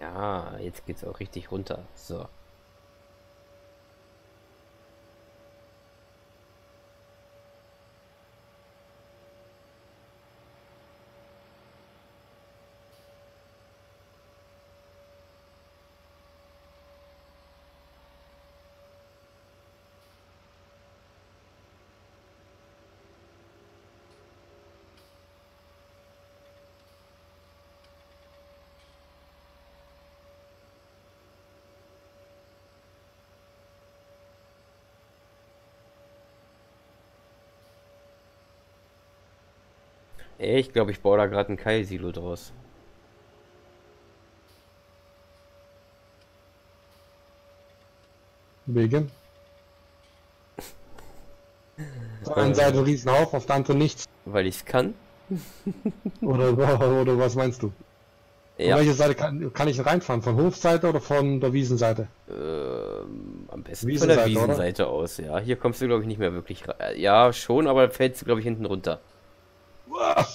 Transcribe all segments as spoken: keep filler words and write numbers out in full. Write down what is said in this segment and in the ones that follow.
Ja, jetzt geht's auch richtig runter. So. Ey, ich glaube, ich baue da gerade ein Keilsilo draus. Wegen. Auf der einen Äh, Seite ein Riesenhaufen, auf der anderen nichts. weil ich es kann. Oder, oder was meinst du? Von Ja. welcher Seite kann, kann ich reinfahren? Von Hofseite oder von der Wiesenseite? Ähm, am besten von der Wiesenseite, oder? Wiesenseite aus, ja. Hier kommst du, glaube ich, nicht mehr wirklich rein. Ja, schon, aber fällst du, glaube ich, hinten runter. Uah.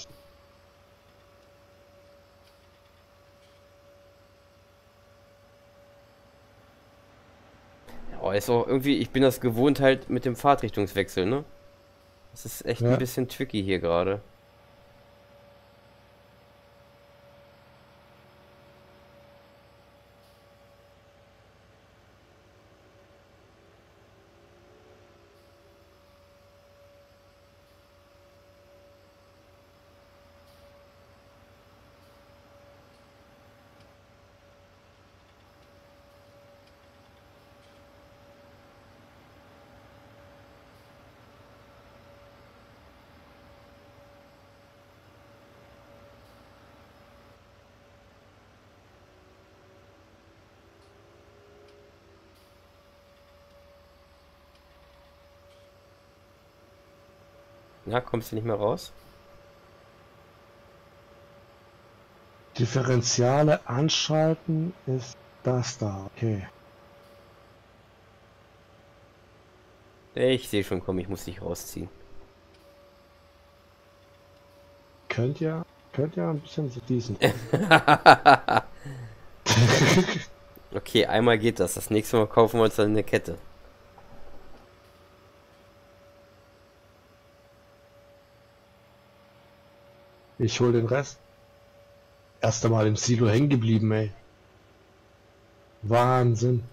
Oh, ist auch irgendwie, ich bin das gewohnt halt mit dem Fahrtrichtungswechsel, ne? Das ist echt ein Ja. bisschen tricky hier gerade. Na, kommst du nicht mehr raus? Differentiale anschalten ist das da. Okay. Ich sehe schon, komm, ich muss dich rausziehen. Könnt ihr, könnt ihr ein bisschen so diesen. Okay, einmal geht das. Das nächste Mal kaufen wir uns dann eine Kette. Ich hol den Rest. Erst einmal im Silo hängen geblieben, ey. Wahnsinn.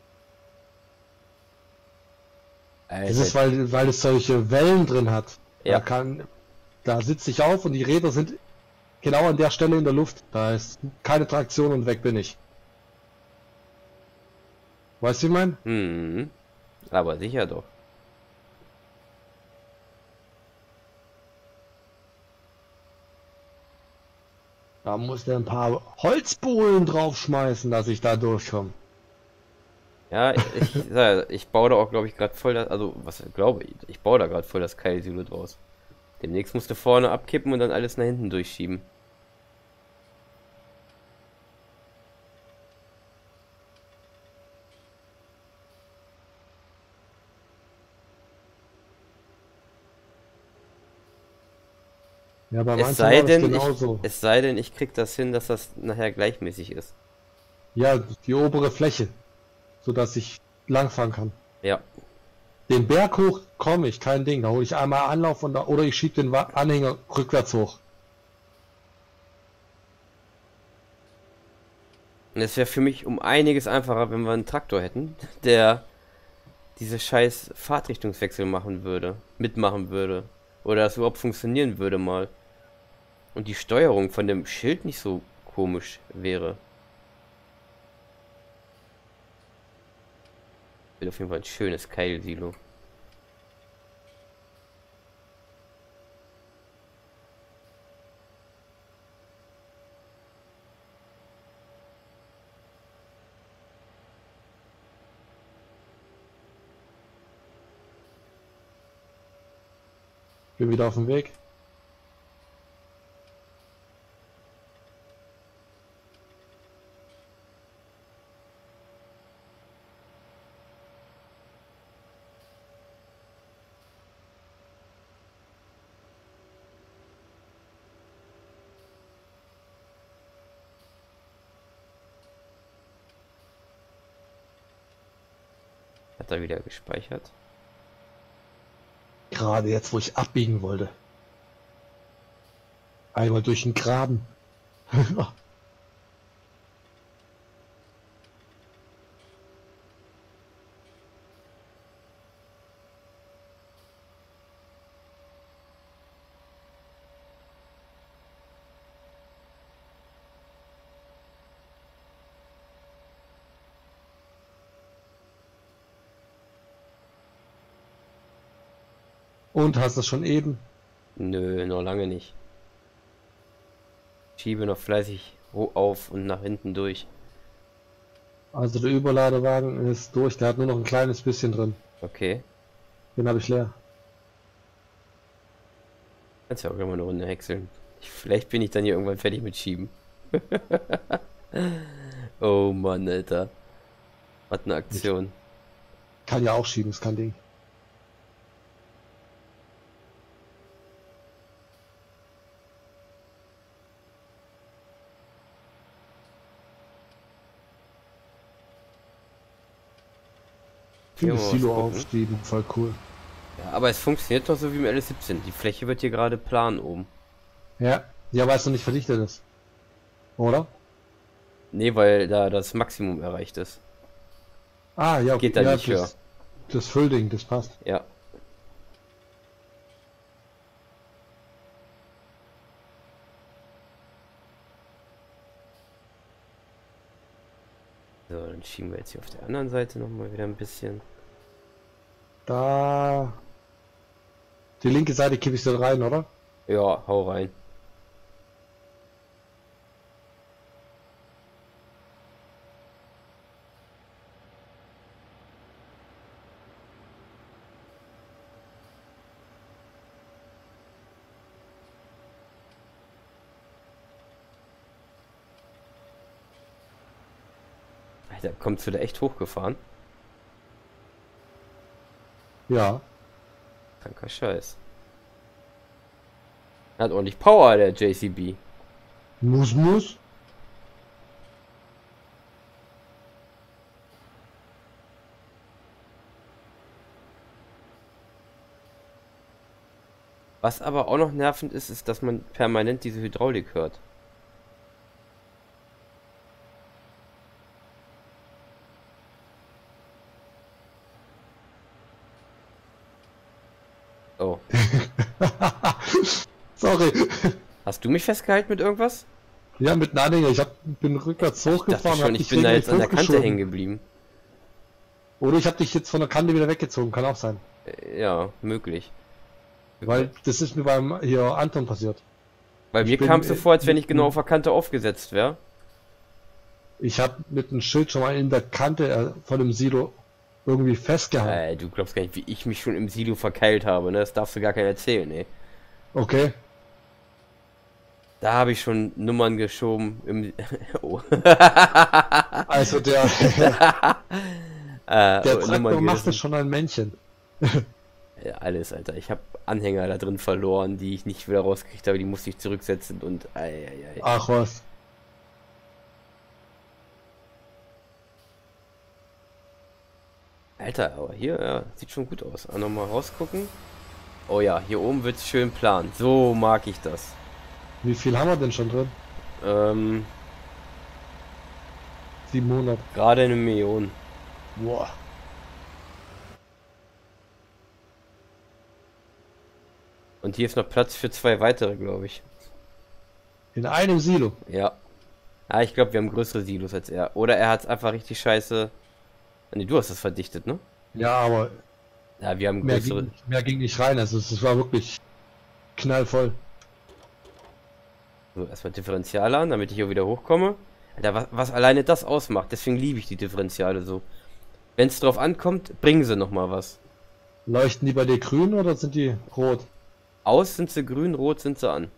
Das Alter, ist, weil, weil es solche Wellen drin hat. Da ja. kann, da sitze ich auf und die Räder sind genau an der Stelle in der Luft. Da ist keine Traktion und weg bin ich. Weißt du, wie ich mein? Hm, aber sicher doch. Da muss der ein paar Holzbohlen draufschmeißen, dass ich da durchkomme. Ja, ich, ja, ich baue da auch, glaube ich, gerade voll das, also, was glaube ich, ich baue da gerade voll das Keilsilo draus. Demnächst musst du vorne abkippen und dann alles nach hinten durchschieben. Ja, bei Es manchen sei war das denn, ich, genauso. es sei denn, ich krieg das hin, dass das nachher gleichmäßig ist. Ja, die obere Fläche, sodass ich langfahren kann. Ja. Den Berg hoch komme ich, kein Ding. Da hole ich einmal Anlauf und da, oder ich schiebe den Wa- Anhänger rückwärts hoch. Und es wäre für mich um einiges einfacher, wenn wir einen Traktor hätten, der diese scheiß Fahrtrichtungswechsel machen würde, mitmachen würde. Oder das überhaupt funktionieren würde mal. Und die Steuerung von dem Schild nicht so komisch wäre. Wird auf jeden Fall ein schönes Keilsilo. Bin wieder auf dem Weg. Hat er wieder gespeichert? Gerade jetzt, wo ich abbiegen wollte. Einmal durch den Graben. Und hast du es schon eben? Nö, noch lange nicht. Schiebe noch fleißig auf und nach hinten durch. Also der Überladewagen ist durch, der hat nur noch ein kleines bisschen drin. Okay. Den habe ich leer. Kannst ja auch immer eine Runde häckseln. Ich, vielleicht bin ich dann hier irgendwann fertig mit Schieben. Oh Mann, Alter. Was eine Aktion. Kann ja auch schieben, ist kein Ding. Viele Silo aufstiegen, voll cool. Ja, aber es funktioniert doch so wie im L S siebzehn. Die Fläche wird hier gerade plan oben. Ja, ja, weil es noch nicht verdichtet ist. Oder? Nee, weil da das Maximum erreicht ist. Ah, ja, okay. Geht da Ja, nicht höher. das, das Füllding, das passt. Ja. So, dann schieben wir jetzt hier auf der anderen Seite noch mal wieder ein bisschen. Da. Die linke Seite kippe ich so rein, oder? Ja, hau rein. Alter, kommst du da echt hochgefahren? Ja. Kranker Scheiß. Hat ordentlich Power, der J C B. Muss, muss. Was aber auch noch nervend ist, ist, dass man permanent diese Hydraulik hört. Oh. Sorry. Hast du mich festgehalten mit irgendwas? Ja, mit einem Anhänger. Ich hab, bin rückwärts Ich hochgefahren. dachte schon, hab ich dich bin da regelrecht jetzt an der Kante hochgeschoben. hängen geblieben. Oder ich habe dich jetzt von der Kante wieder weggezogen. Kann auch sein. Äh, Ja, möglich. Weil das ist mir beim hier Anton passiert. Bei mir bin, kam es so äh, vor, als wenn ich mit- genau auf der Kante aufgesetzt wäre. Ich habe mit dem Schild schon mal in der Kante äh, von dem Silo irgendwie festgehalten. Äh, du glaubst gar nicht, wie ich mich schon im Silo verkeilt habe, ne? Das darfst du gar keiner erzählen, ey. Okay. Da habe ich schon Nummern geschoben im... oh. Also der, äh, der oh, Traktor Nummern macht gerissen. es schon ein Männchen. Ja, alles, Alter. Ich habe Anhänger da drin verloren, die ich nicht wieder rausgekriegt habe. Die musste ich zurücksetzen und... Ei, ei, ei. Ach was. Alter, aber hier, ja, sieht schon gut aus. Auch nochmal rausgucken. Oh ja, hier oben wird's schön plan. So mag ich das. Wie viel haben wir denn schon drin? Ähm, siebenhundert. gerade eine Million. Boah. Und hier ist noch Platz für zwei weitere, glaube ich. In einem Silo. Ja. Ah, ich glaube, wir haben größere Silos als er. Oder er hat es einfach richtig scheiße... Nee, du hast das verdichtet, ne? Ja, aber Ja, wir haben mehr größere... ging, mehr ging nicht rein. Also es war wirklich knallvoll. So, erstmal Differentiale an, damit ich hier wieder hochkomme. Alter, was, was alleine das ausmacht, deswegen liebe ich die Differentiale so. Wenn es drauf ankommt, bringen sie nochmal was. Leuchten die bei dir grün oder sind die rot? Aus sind sie grün, rot sind sie an.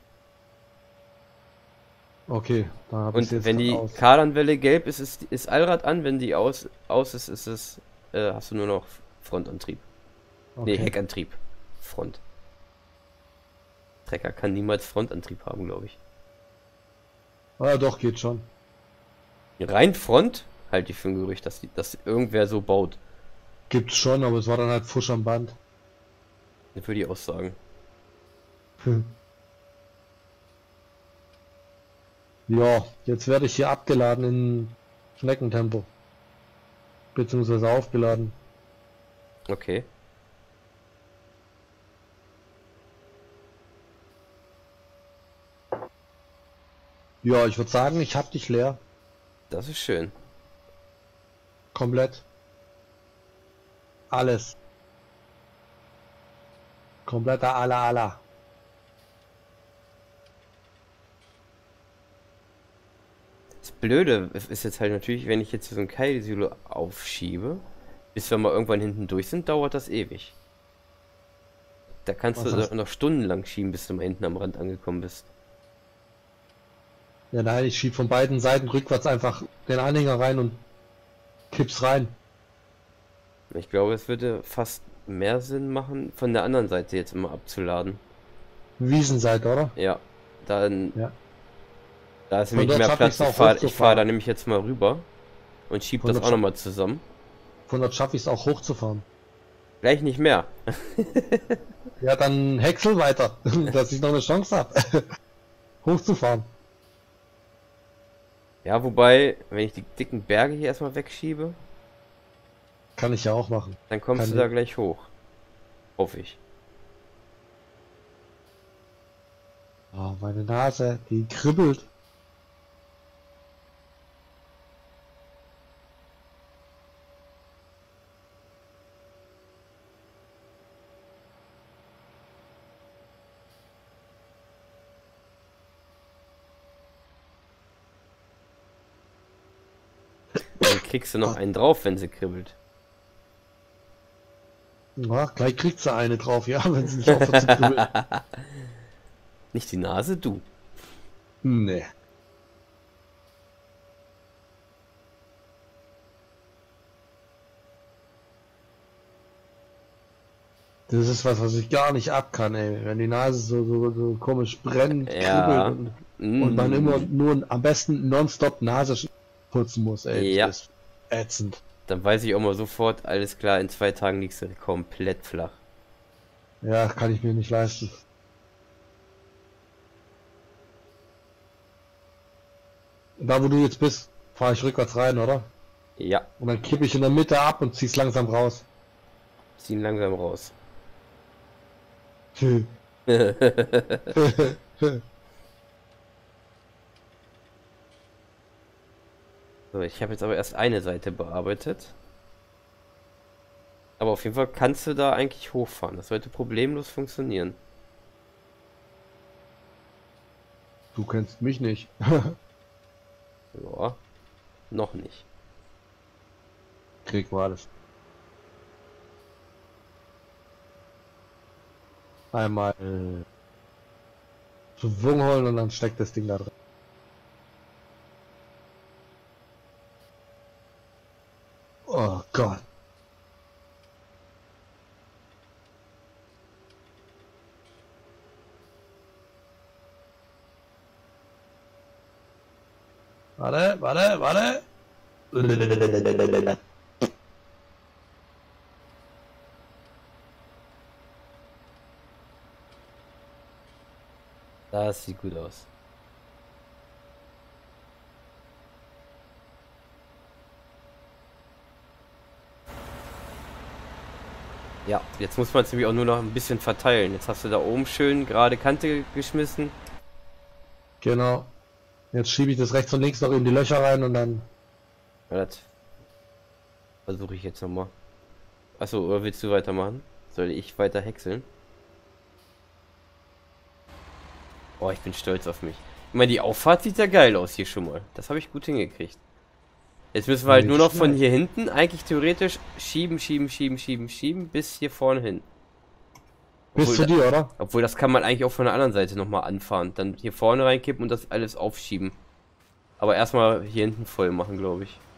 Okay, da habe ich Und jetzt wenn die aus. Kardanwelle gelb ist, ist, ist Allrad an, wenn die aus, aus ist, ist es, äh, hast du nur noch Frontantrieb. Nee, Okay. Heckantrieb. Front. Trecker kann niemals Frontantrieb haben, glaube ich. Ah, doch, geht schon. Rein Front halte ich für ein Gerücht, dass, die, dass irgendwer so baut. Gibt's schon, aber es war dann halt Fusch am Band. Das würde ich auch sagen. Hm. Ja, jetzt werde ich hier abgeladen in Schneckentempo. Beziehungsweise aufgeladen. Okay. Ja, ich würde sagen, ich hab dich leer. Das ist schön. Komplett. Alles. Kompletter Ala Ala. Das Blöde ist jetzt halt natürlich, wenn ich jetzt so ein Keilsilo aufschiebe, bis wir mal irgendwann hinten durch sind, dauert das ewig. Da kannst Was du hast- noch stundenlang schieben, bis du mal hinten am Rand angekommen bist. Ja, nein, ich schieb von beiden Seiten rückwärts einfach den Anhänger rein und kipp's rein. Ich glaube, es würde fast mehr Sinn machen, von der anderen Seite jetzt immer abzuladen. Wiesenseite, oder? Ja, dann, Ja. da ist Von nämlich dort mehr schaff Platz. ich's Ich auch fahre ich hochzufahren. fahr da nämlich jetzt mal rüber und schieb Von das dort auch scha- nochmal zusammen. Von dort schaffe ich es auch hochzufahren. Gleich nicht mehr. Ja, dann häcksel weiter, dass ich noch eine Chance habe, hochzufahren. Ja, wobei, wenn ich die dicken Berge hier erstmal wegschiebe, Kann ich ja auch machen. dann kommst Kann du da ich. gleich hoch. Hoffe ich. Oh, meine Nase, die kribbelt. Dann kriegst du noch einen drauf, wenn sie kribbelt. Ja, gleich kriegt sie eine drauf, ja, wenn sie nicht aufhört zu kribbeln. Nicht die Nase, du. Nee. Das ist was, was ich gar nicht ab kann, ey. Wenn die Nase so, so, so komisch brennt, Ja. kribbelt und, und man Mm. immer nur am besten nonstop Nase sch- putzen muss, ey. Ja. Das ist ätzend. Dann weiß ich auch mal sofort, alles klar, in zwei Tagen liegst du komplett flach. Ja, kann ich mir nicht leisten. Da, wo du jetzt bist, fahre ich rückwärts rein, oder? Ja, Und dann kippe ich in der Mitte ab und zieh's langsam raus. ziehen langsam raus. Hm. So, ich habe jetzt aber erst eine Seite bearbeitet. Aber auf jeden Fall kannst du da eigentlich hochfahren. Das sollte problemlos funktionieren. Du kennst mich nicht. Ja, noch nicht. Krieg mal alles. Einmal äh, Schwung holen und dann steckt das Ding da drin. Oh Gott. Warte, warte, warte. Das sieht gut aus. Ja, jetzt muss man es nämlich auch nur noch ein bisschen verteilen. Jetzt hast du da oben schön gerade Kante geschmissen. Genau. Jetzt schiebe ich das rechts und links noch in die Löcher rein und dann. Ja, das versuche ich jetzt nochmal. Achso, oder willst du weitermachen? Soll ich weiter häckseln? Oh, ich bin stolz auf mich. Ich meine, die Auffahrt sieht ja geil aus hier schon mal. Das habe ich gut hingekriegt. Jetzt müssen wir halt Nicht nur noch von schlecht. hier hinten eigentlich theoretisch schieben, schieben, schieben, schieben, schieben bis hier vorne hin. Bis Obwohl zu da- dir, oder? Obwohl, das kann man eigentlich auch von der anderen Seite nochmal anfahren. Dann hier vorne reinkippen und das alles aufschieben. Aber erstmal hier hinten voll machen, glaube ich.